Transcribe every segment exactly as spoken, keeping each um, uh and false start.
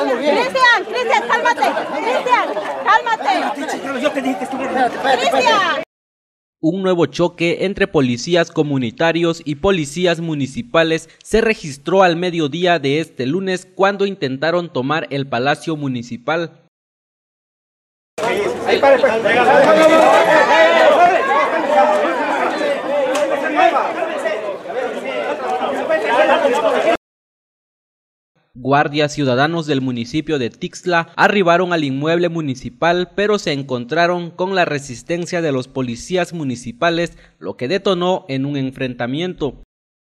Cristian, Cristian, cálmate. Cristian, cálmate. Yo te dije que estuviera. Cristian. Un nuevo choque entre policías comunitarios y policías municipales se registró al mediodía de este lunes cuando intentaron tomar el Palacio Municipal. Ahí, pare, pues. Guardias ciudadanos del municipio de Tixla arribaron al inmueble municipal, pero se encontraron con la resistencia de los policías municipales, lo que detonó en un enfrentamiento.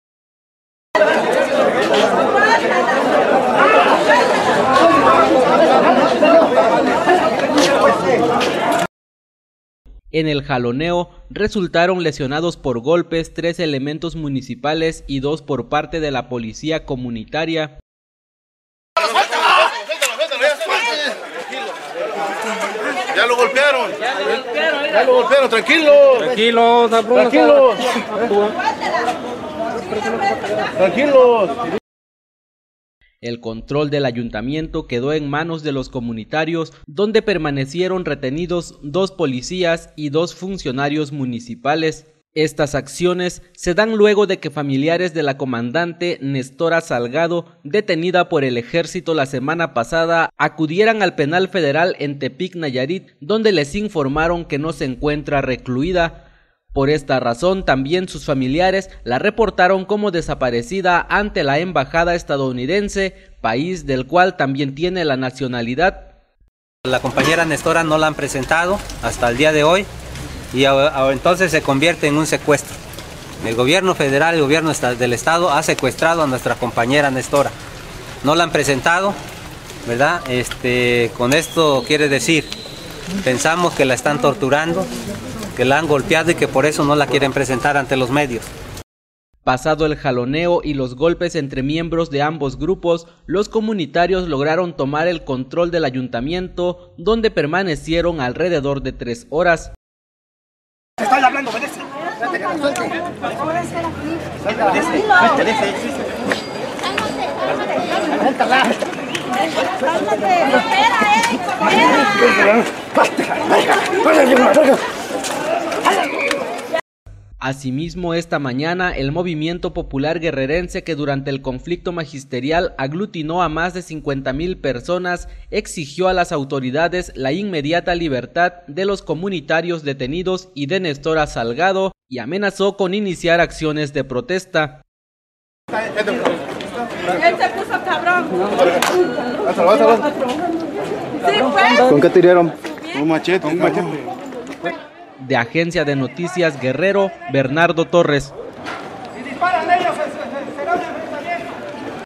En el jaloneo resultaron lesionados por golpes tres elementos municipales y dos por parte de la policía comunitaria. Ya lo golpearon, ya lo golpearon, tranquilo, tranquilo, tranquilo, tranquilos. El control del ayuntamiento quedó en manos de los comunitarios, donde permanecieron retenidos dos policías y dos funcionarios municipales. Estas acciones se dan luego de que familiares de la comandante Nestora Salgado, detenida por el ejército la semana pasada, acudieran al penal federal en Tepic, Nayarit, donde les informaron que no se encuentra recluida. Por esta razón, también sus familiares la reportaron como desaparecida ante la embajada estadounidense, país del cual también tiene la nacionalidad. La compañera Nestora no la han presentado hasta el día de hoy. Y ahora entonces se convierte en un secuestro. El gobierno federal y el gobierno del estado ha secuestrado a nuestra compañera Nestora. No la han presentado, ¿verdad? Este, con esto quiere decir, pensamos que la están torturando, que la han golpeado y que por eso no la quieren presentar ante los medios. Pasado el jaloneo y los golpes entre miembros de ambos grupos, los comunitarios lograron tomar el control del ayuntamiento, donde permanecieron alrededor de tres horas. Estoy hablando, obedece. Asimismo, esta mañana, el movimiento popular guerrerense, que durante el conflicto magisterial aglutinó a más de cincuenta mil personas, exigió a las autoridades la inmediata libertad de los comunitarios detenidos y de Nestora Salgado, y amenazó con iniciar acciones de protesta. Él se puso cabrón. ¿Con qué tiraron? Un machete, un machete. De Agencia de Noticias Guerrero, Bernardo Torres.